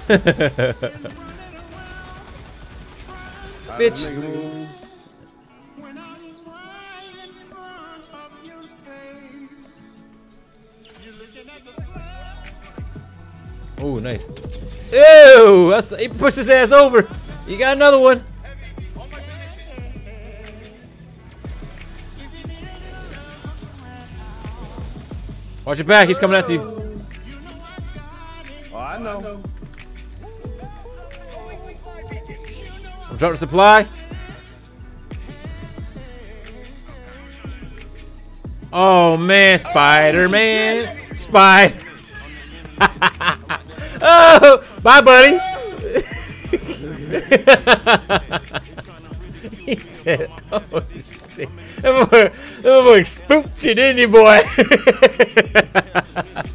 Bitch. Oh, nice. Ew! He pushed his ass over. You got another one. Watch your back. He's coming after you. Oh, I know. I'm dropping supply. Oh man, Spider-Man. Spy. Oh, bye, buddy. He said, "Oh shit, that boy spooked you, didn't you, boy?"